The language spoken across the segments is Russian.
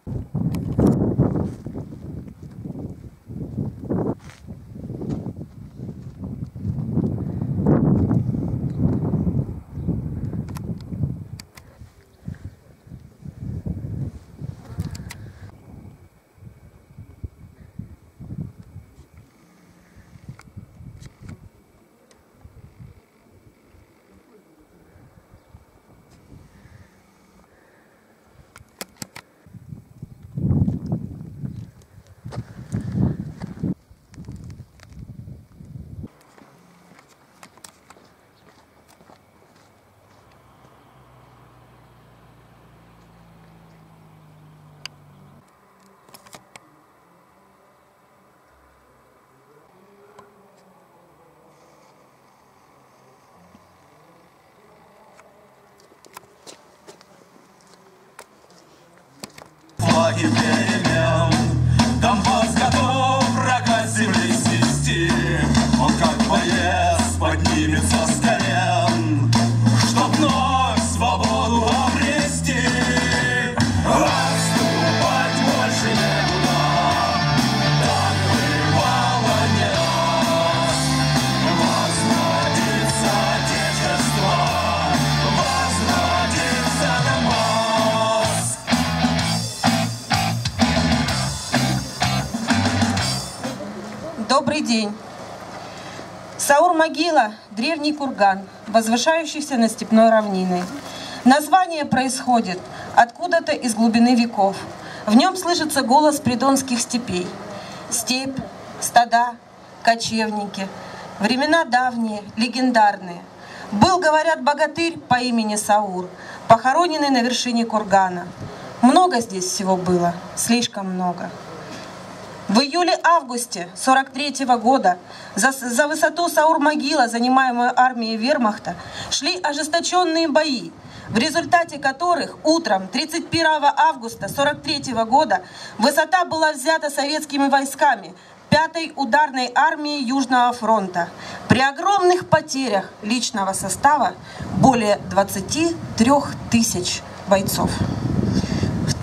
Флаги перемен, Донбасс готов врага с земли снести. Он как боец поднимется с колен, чтоб вновь свободу обрести. Отступать больше некуда, так воевало не раз. Возродится Отечество, возродится Донбасс. Добрый день. Саур-могила – древний курган, возвышающийся над степной равниной. Название происходит откуда-то из глубины веков. В нем слышится голос придонских степей. Степь, стада, кочевники. Времена давние, легендарные. Был, говорят, богатырь по имени Саур, похороненный на вершине кургана. Много здесь всего было, слишком много. В июле-августе 43-го года за высоту Саур-могила, занимаемую армией вермахта, шли ожесточенные бои, в результате которых утром 31 августа 43-го года высота была взята советскими войсками 5-й ударной армии Южного фронта. При огромных потерях личного состава более 23 тысяч бойцов. В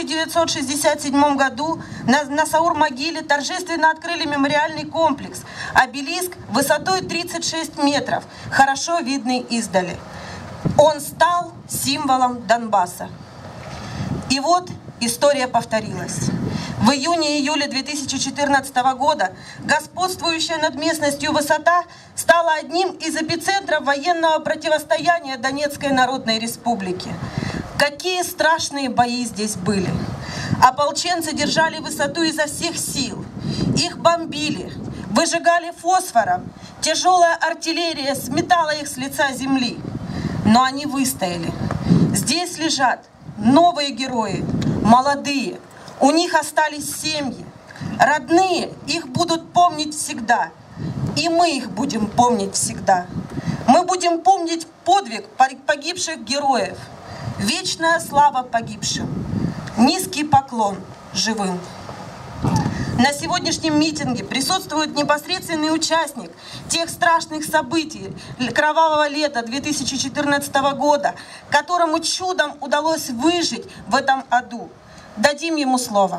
1967 году на Саур-могиле торжественно открыли мемориальный комплекс, обелиск высотой 36 метров, хорошо видный издали. Он стал символом Донбасса. И вот история повторилась. В июне-июле 2014 года господствующая над местностью высота стала одним из эпицентров военного противостояния Донецкой Народной Республики. Какие страшные бои здесь были! Ополченцы держали высоту изо всех сил. Их бомбили, выжигали фосфором. Тяжелая артиллерия сметала их с лица земли. Но они выстояли. Здесь лежат новые герои, молодые. У них остались семьи. Родные их будут помнить всегда. И мы их будем помнить всегда. Мы будем помнить подвиг погибших героев. Вечная слава погибшим. Низкий поклон живым. На сегодняшнем митинге присутствует непосредственный участник тех страшных событий кровавого лета 2014 года, которому чудом удалось выжить в этом аду. Дадим ему слово.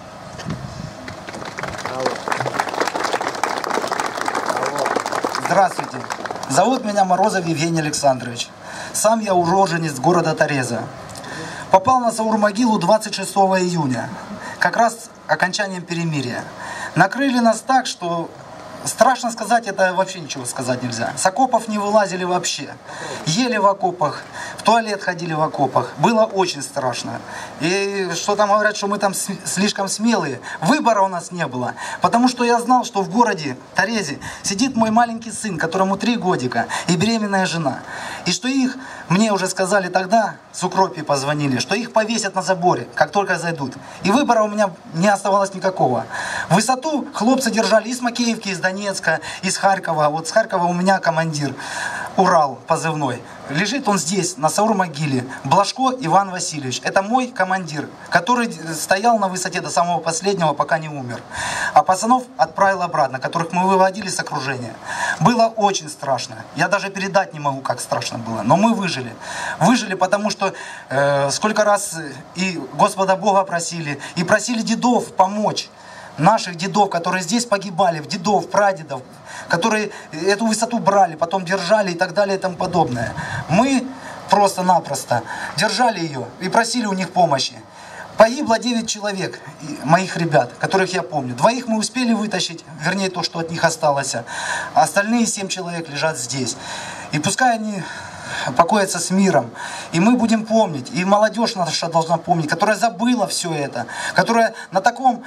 Здравствуйте. Зовут меня Морозов Евгений Александрович. Сам я уроженец города Тореза. Попал на Саур-могилу 26 июня, как раз окончанием перемирия. Накрыли нас так, что страшно сказать, это вообще ничего сказать нельзя. С окопов не вылазили вообще. Ели в окопах, в туалет ходили в окопах. Было очень страшно. И что там говорят, что мы там слишком смелые. Выбора у нас не было. Потому что я знал, что в городе Торезе сидит мой маленький сын, которому 3 годика, и беременная жена. И что их, мне уже сказали тогда, с Укропи позвонили, что их повесят на заборе, как только зайдут. И выбора у меня не оставалось никакого. Высоту хлопцы держали из Макеевки, из Донецка. Донецка, из Харькова. Вот с Харькова у меня командир, Урал позывной. Лежит он здесь, на Саур-могиле. Блажко Иван Васильевич. Это мой командир, который стоял на высоте до самого последнего, пока не умер. А пацанов отправил обратно, которых мы выводили с окружения. Было очень страшно. Я даже передать не могу, как страшно было. Но мы выжили. Выжили, потому что сколько раз и Господа Бога просили, и просили дедов помочь. Наших дедов, которые здесь погибали, дедов, прадедов, которые эту высоту брали, потом держали и так далее и тому подобное. Мы просто-напросто держали ее и просили у них помощи. Погибло 9 человек, моих ребят, которых я помню. 2 мы успели вытащить, вернее то, что от них осталось. А остальные 7 человек лежат здесь. И пускай они покоятся с миром. И мы будем помнить, и молодежь наша должна помнить, которая забыла все это, которая на таком...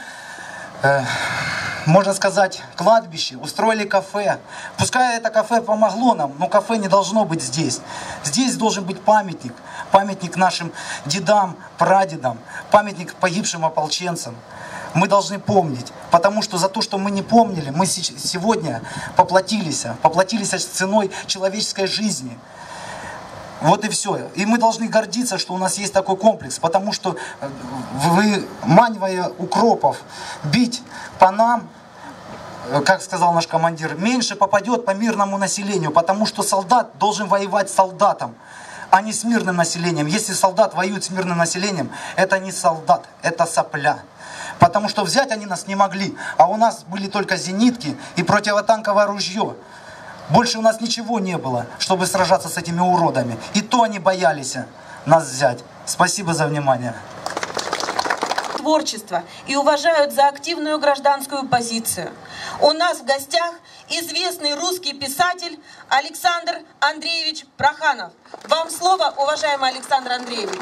можно сказать, кладбище, устроили кафе. Пускай это кафе помогло нам, но кафе не должно быть здесь. Здесь должен быть памятник. Памятник нашим дедам, прадедам, памятник погибшим ополченцам. Мы должны помнить, потому что за то, что мы не помнили, мы сегодня поплатились ценой человеческой жизни. Вот и все. И мы должны гордиться, что у нас есть такой комплекс, потому что выманивая укропов, бить по нам, как сказал наш командир, меньше попадет по мирному населению, потому что солдат должен воевать с солдатом, а не с мирным населением. Если солдат воюет с мирным населением, это не солдат, это сопля. Потому что взять они нас не могли, а у нас были только зенитки и противотанковое ружье. Больше у нас ничего не было, чтобы сражаться с этими уродами. И то они боялись нас взять. Спасибо за внимание. Творчество и уважают за активную гражданскую позицию. У нас в гостях известный русский писатель Александр Андреевич Проханов. Вам слово, уважаемый Александр Андреевич.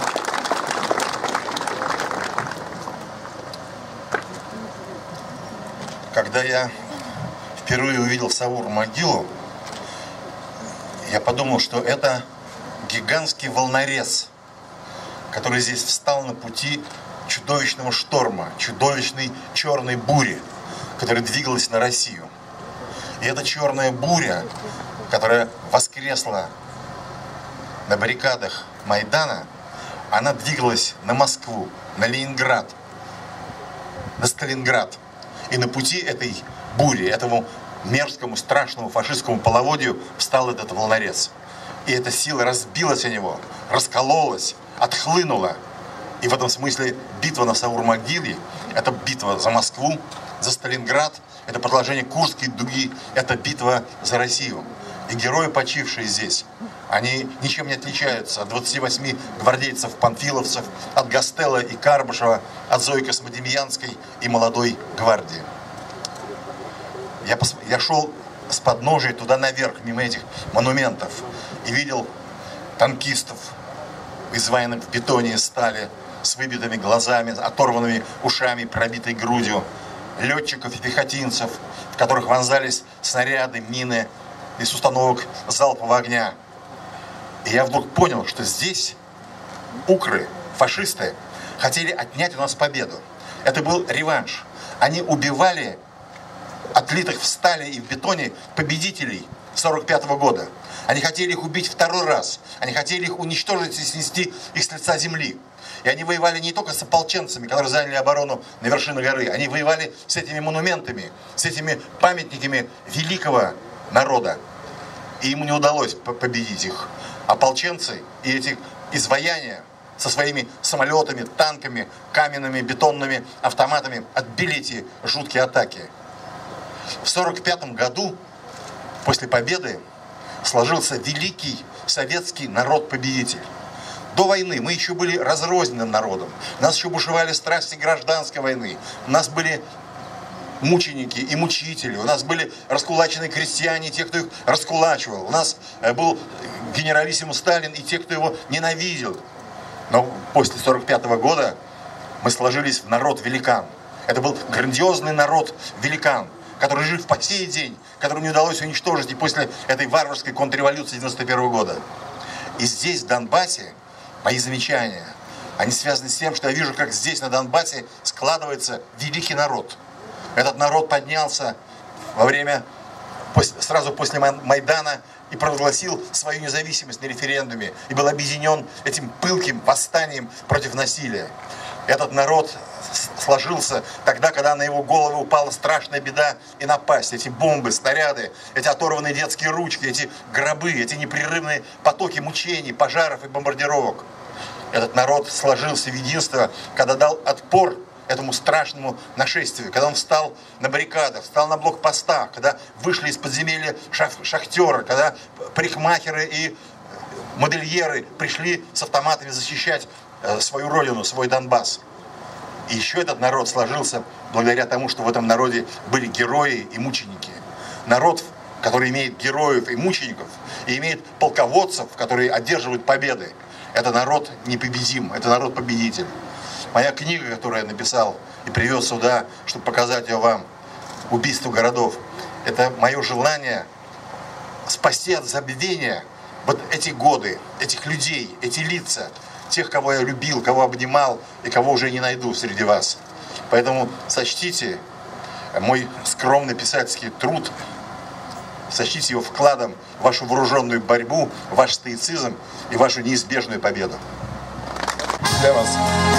Когда я впервые увидел Саур-могилу, я подумал, что это гигантский волнорез, который здесь встал на пути чудовищного шторма, чудовищной черной бури, которая двигалась на Россию. И эта черная буря, которая воскресла на баррикадах Майдана, она двигалась на Москву, на Ленинград, на Сталинград. И на пути этой бури, этому мерзкому, страшному фашистскому половодью встал этот волнорез. И эта сила разбилась о него, раскололась, отхлынула. И в этом смысле битва на Саур-могиле – это битва за Москву, за Сталинград, это продолжение Курской дуги, это битва за Россию. И герои, почившие здесь, они ничем не отличаются от 28 гвардейцев-панфиловцев, от Гастелла и Карбышева, от Зои Космодемьянской и молодой гвардии. Я шел с подножия туда наверх, мимо этих монументов, и видел танкистов, изваянных в бетоне и стали, с выбитыми глазами, оторванными ушами, пробитой грудью, летчиков и пехотинцев, в которых вонзались снаряды, мины из установок залпового огня. И я вдруг понял, что здесь укры, фашисты, хотели отнять у нас победу. Это был реванш. Они убивали отлитых в стали и в бетоне победителей 1945 года. Они хотели их убить второй раз. Они хотели их уничтожить и снести их с лица земли. И они воевали не только с ополченцами, которые заняли оборону на вершине горы. Они воевали с этими монументами, с этими памятниками великого народа. И ему не удалось победить их. Ополченцы и эти изваяния со своими самолетами, танками, каменными, бетонными автоматами отбили эти жуткие атаки. В 1945 году, после победы, сложился великий советский народ-победитель. До войны мы еще были разрозненным народом. У нас еще бушевали страсти гражданской войны. У нас были мученики и мучители. У нас были раскулаченные крестьяне и те, кто их раскулачивал. У нас был генералиссимус Сталин и те, кто его ненавидел. Но после 1945 года мы сложились в народ-великан. Это был грандиозный народ-великан, который жив по сей день, которому не удалось уничтожить и после этой варварской контрреволюции 1991 года. И здесь, в Донбассе, мои замечания, они связаны с тем, что я вижу, как здесь, на Донбассе, складывается великий народ. Этот народ поднялся сразу после Майдана и провозгласил свою независимость на референдуме и был объединен этим пылким восстанием против насилия. Этот народ сложился тогда, когда на его голову упала страшная беда и напасть. Эти бомбы, снаряды, эти оторванные детские ручки, эти гробы, эти непрерывные потоки мучений, пожаров и бомбардировок. Этот народ сложился в единство, когда дал отпор этому страшному нашествию, когда он встал на баррикадах, встал на блокпостах, когда вышли из подземелья шахтеры, когда парикмахеры и модельеры пришли с автоматами защищать свою родину, свой Донбасс. И еще этот народ сложился благодаря тому, что в этом народе были герои и мученики. Народ, который имеет героев и мучеников, и имеет полководцев, которые одерживают победы. Это народ непобедим, это народ победитель. Моя книга, которую я написал и привез сюда, чтобы показать ее вам, «Убийство городов», это мое желание спасти от забвения вот эти годы, этих людей, эти лица, тех, кого я любил, кого обнимал и кого уже не найду среди вас. Поэтому сочтите мой скромный писательский труд, сочтите его вкладом в вашу вооруженную борьбу, в ваш стоицизм и вашу неизбежную победу. Для вас.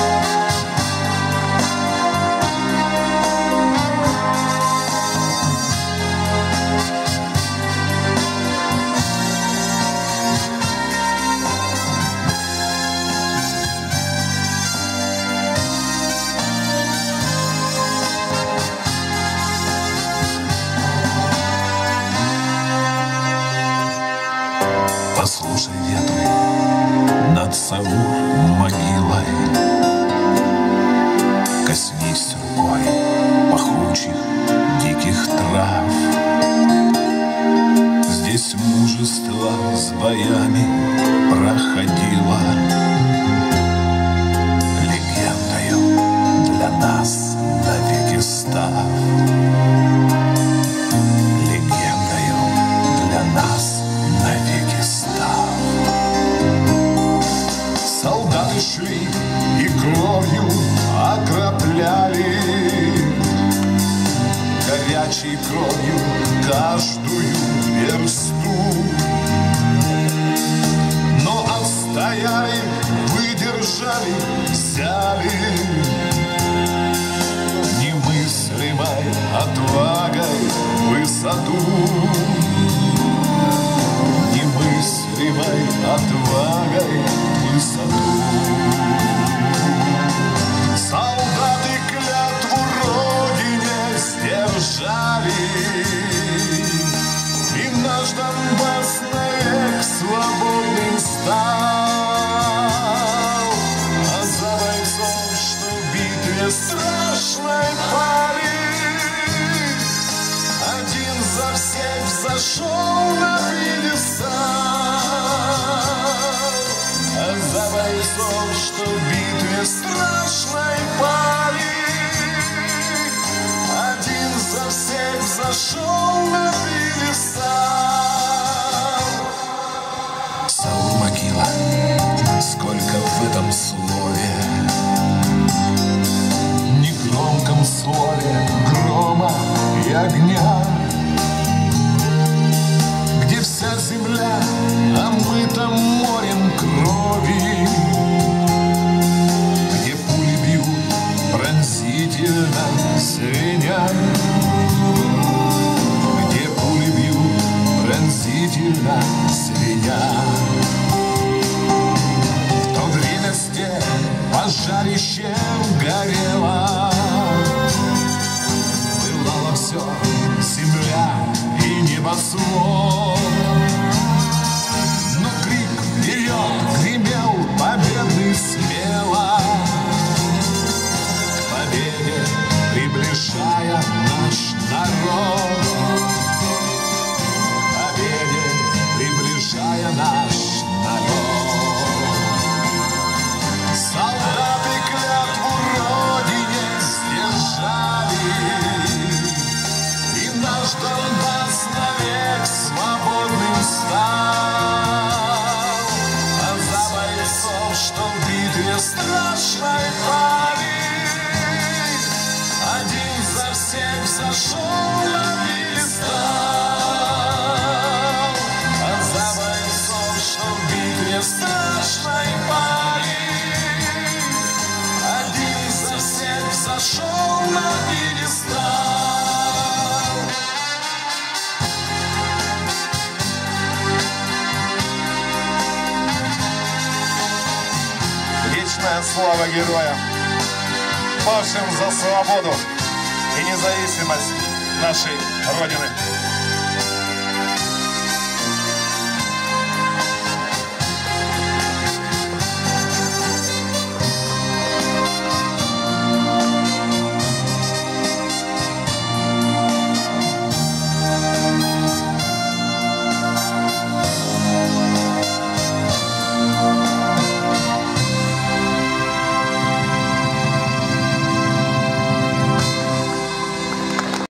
Послушай ветры над Саур могилой, коснись рукой пахучих диких трав. Здесь мужество с боями проходило, легендою для нас навеки став. Легендою для нас навеки став. Солдаты шли и кровью окропляли, горячей кровью каждую версту. Но отстояли, выдержали, взяли немыслимой отвагой высоту. Немыслимой отвагой высоту. Солдаты клятву Родине сдержали, и наш Донбасс навек свободным стал. А за бойцов, что в битве страшной пали, один за всех взошел на пьедестал. А за бойцов, что в битве страшной пали, один за всех взошел на пьедестал. Саур могила, сколько в этом слове, негромком слове грома и огня, где вся земля омыта морем крови, где пули бьют пронзительно звеня, где пули бьют пронзительно звеня. В то время степь пожарищем горела, пылало все, земля и небосвод. Но крик вперед гремел победный смело, к победе приближая наш народ, к победе приближая наш народ. Солдаты клятву Родине сдержали, и наш Донбасс навек свободен. вечная слава героям, павшим за свободу и независимость нашей Родины.